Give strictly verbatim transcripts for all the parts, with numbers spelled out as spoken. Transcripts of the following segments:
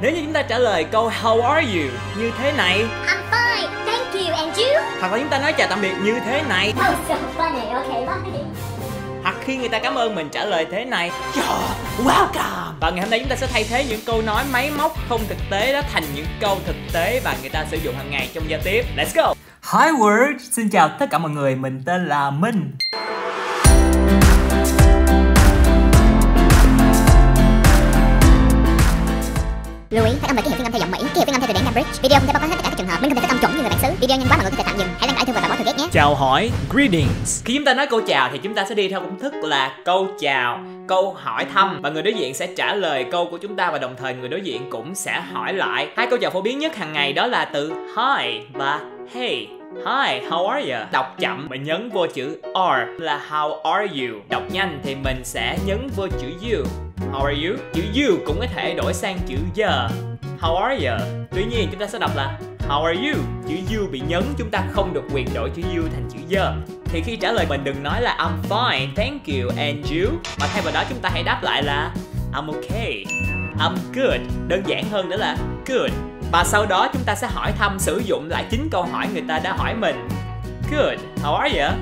Nếu như chúng ta trả lời câu How are you như thế này, I'm fine, thank you, and you? hoặc là chúng ta nói chào tạm biệt như thế này, Oh, so funny, okay, bye. hoặc khi người ta cảm ơn mình trả lời thế này, You're welcome. Và ngày hôm nay chúng ta sẽ thay thế những câu nói máy móc không thực tế đó thành những câu thực tế và người ta sử dụng hàng ngày trong giao tiếp. Let's go. Hi world, xin chào tất cả mọi người, mình tên là Minh. Lưu ý, phát âm về ký hiệu phiên âm theo giọng Mỹ, ký hiệu phiên âm theo từ điển Cambridge. Video không thể bao quát hết tất cả các trường hợp, Minh không thể phát âm chuẩn như người bản xứ. Video nhanh quá mọi người có thể tạm dừng, hãy đăng tải thư và tạo bỏ thư ghét nhé. Chào hỏi, greetings. Khi chúng ta nói câu chào thì chúng ta sẽ đi theo công thức là câu chào, câu hỏi thăm, và người đối diện sẽ trả lời câu của chúng ta và đồng thời người đối diện cũng sẽ hỏi lại. Hai câu chào phổ biến nhất hàng ngày đó là từ hi và hey. Hi, how are you? Đọc chậm mình nhấn vô chữ are là how are you. Đọc nhanh thì mình sẽ nhấn vô chữ you. How are you? Chữ you cũng có thể đổi sang chữ yeah. How are you? Tuy nhiên chúng ta sẽ đọc là how are you? Chữ you bị nhấn, chúng ta không được quyền đổi chữ you thành chữ yeah. Thì khi trả lời mình đừng nói là I'm fine, thank you, and you, mà thay vào đó chúng ta hãy đáp lại là I'm okay, I'm good. Đơn giản hơn nữa là good. Và sau đó chúng ta sẽ hỏi thăm sử dụng lại chính câu hỏi người ta đã hỏi mình. Good, how are you?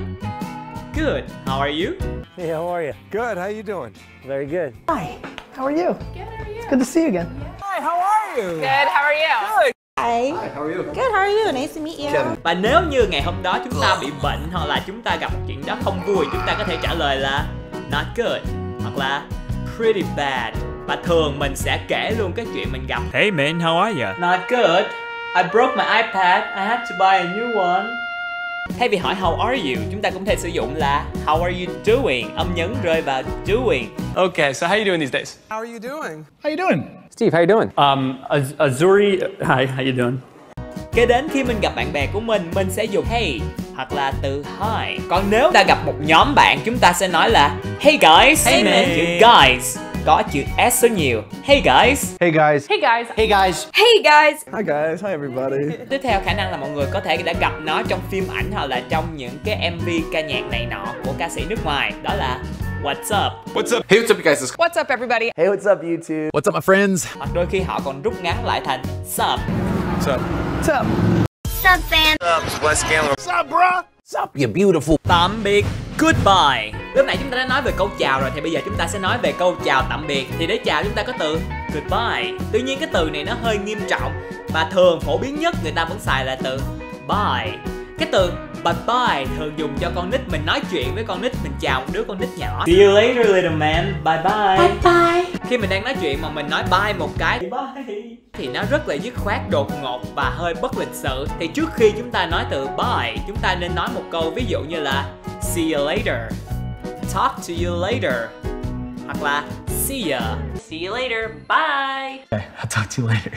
Good, how are you? Hey, how are you? Good, how you doing? Very good. Hi, how are you? Good, how are you? Good to see you again. Hi, how are you? Good, how are you? Good. Hi. Hi, how are you? Good, how are you? Nice to meet you. Kevin. Và nếu như ngày hôm đó chúng ta bị bệnh hoặc là chúng ta gặp một chuyện đó không vui, chúng ta có thể trả lời là not good hoặc là pretty bad. Và thường mình sẽ kể luôn cái chuyện mình gặp. Hey man, how are you? Not good. I broke my iPad. I had to buy a new one. Thay vì hỏi how are you, chúng ta cũng thể sử dụng là how are you doing. Âm nhấn rơi vào doing. Okay, so how you doing these days? How are you doing? How you doing? Steve, how you doing? Um, Az Azuri, hi, how you doing? Kế đến khi mình gặp bạn bè của mình, mình sẽ dùng hey hoặc là từ hi. Còn nếu ta gặp một nhóm bạn, chúng ta sẽ nói là hey guys. Hey man, chữ guys có chữ s số nhiều. Hey guys. Hey guys. Hey guys. Hey guys. Hey guys. Hi guys. Hi everybody. Tiếp theo khả năng là mọi người có thể đã gặp nó trong phim ảnh hoặc là trong những cái em vê ca nhạc này nọ của ca sĩ nước ngoài. Đó là what's up. What's up? Hey, what's up, you guys? What's up, everybody? Hey, what's up, YouTube? What's up, my friends? Hoặc đôi khi họ còn rút ngắn lại thành sup. What's up? What's up? Sup, fam? What's up? It's Wes Scanlon. What's up, bro? What's up, you beautiful? Tạm biệt, goodbye. Lúc nãy chúng ta đã nói về câu chào rồi thì bây giờ chúng ta sẽ nói về câu chào tạm biệt. Thì để chào chúng ta có từ goodbye. Tuy nhiên cái từ này nó hơi nghiêm trọng và thường phổ biến nhất người ta vẫn xài là từ bye. Cái từ bye bye thường dùng cho con nít, mình nói chuyện với con nít, mình chào một đứa con nít nhỏ. See you later little man, bye bye. Bye bye. Khi mình đang nói chuyện mà mình nói bye một cái bye thì nó rất là dứt khoát, đột ngột và hơi bất lịch sự. Thì trước khi chúng ta nói từ bye, chúng ta nên nói một câu ví dụ như là see you later, talk to you later, hoặc là see ya, see you later, bye. Okay, I'll talk to you later.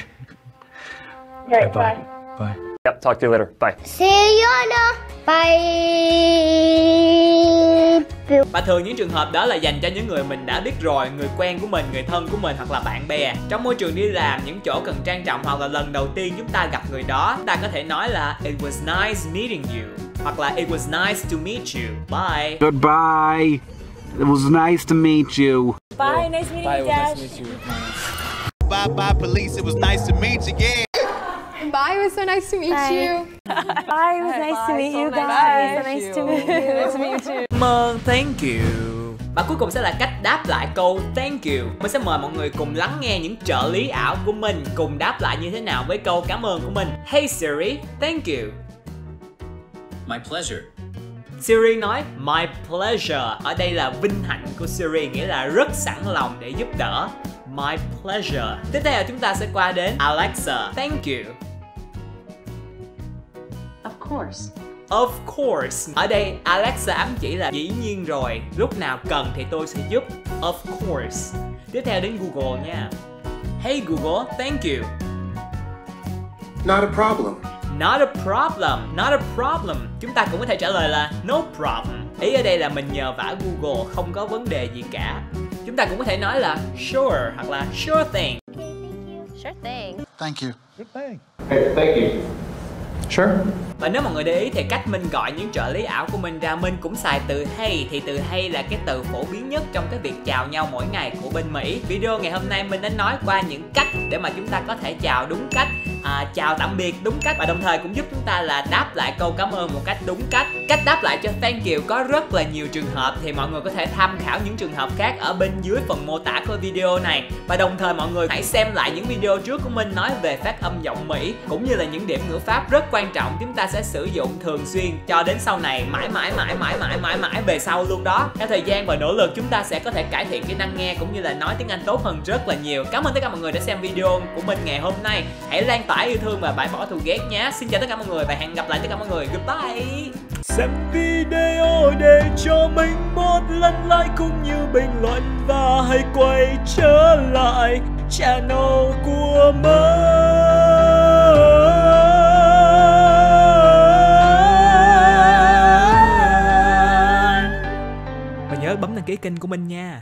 Right, Bye. Bye. Yep, talk to you later. Bye. See you later. Bye. Và thường những trường hợp đó là dành cho những người mình đã biết rồi, người quen của mình, người thân của mình hoặc là bạn bè. Trong môi trường đi làm, những chỗ cần trang trọng hoặc là lần đầu tiên chúng ta gặp người đó, chúng ta có thể nói là it was nice meeting you, hoặc là it was nice to meet you. Bye. Goodbye. It was nice to meet you. Bye, nice meeting you, Dash. Bye bye, police. It was nice to meet you again. Bye, it was so nice to meet Bye. you. Bye, it was nice to meet you guys. Bye. So nice to meet you. Nice to meet you too. Cảm ơn, thank you. Và cuối cùng sẽ là cách đáp lại câu thank you. Mình sẽ mời mọi người cùng lắng nghe những trợ lý ảo của mình cùng đáp lại như thế nào với câu cảm ơn của mình. Hey Siri, thank you. My pleasure. Siri nói my pleasure. Ở đây là vinh hạnh của Siri, nghĩa là rất sẵn lòng để giúp đỡ. My pleasure. Tiếp theo chúng ta sẽ qua đến Alexa, thank you. Of course. Of course. Ở đây Alexa ám chỉ là dĩ nhiên rồi, lúc nào cần thì tôi sẽ giúp. Of course. Tiếp theo đến Google nha. Hey Google, thank you. Not a problem. Not a problem. Not a problem. Chúng ta cũng có thể trả lời là no problem. Ý ở đây là mình nhờ vả Google, không có vấn đề gì cả. Chúng ta cũng có thể nói là sure hoặc là sure thing. Sure thing. Thank you. Good thing. Hey, thank you. Sure. Và nếu mọi người để ý thì cách Minh gọi những trợ lý ảo của mình ra, Minh cũng xài từ hey. Thì từ hey là cái từ phổ biến nhất trong cái việc chào nhau mỗi ngày của bên Mỹ. Video ngày hôm nay Minh đã nói qua những cách để mà chúng ta có thể chào đúng cách, à, chào tạm biệt đúng cách, và đồng thời cũng giúp chúng ta là đáp lại câu cảm ơn một cách đúng cách. Cách đáp lại cho thank you có rất là nhiều trường hợp, thì mọi người có thể tham khảo những trường hợp khác ở bên dưới phần mô tả của video này. Và đồng thời mọi người hãy xem lại những video trước của Minh nói về phát âm giọng Mỹ, cũng như là những điểm ngữ pháp rất quan trọng chúng ta sẽ sử dụng thường xuyên cho đến sau này, mãi mãi mãi mãi mãi mãi mãi về sau luôn đó. Theo thời gian và nỗ lực chúng ta sẽ có thể cải thiện kỹ năng nghe cũng như là nói tiếng Anh tốt hơn rất là nhiều. Cảm ơn tất cả mọi người đã xem video của mình ngày hôm nay. Hãy lan tỏa yêu thương và bãi bỏ thù ghét nhé. Xin chào tất cả mọi người và hẹn gặp lại tất cả mọi người. Goodbye. Xem video để cho mình một lần like cũng như bình luận, và hãy quay trở lại channel của mình. Và nhớ bấm đăng ký kênh của mình nha.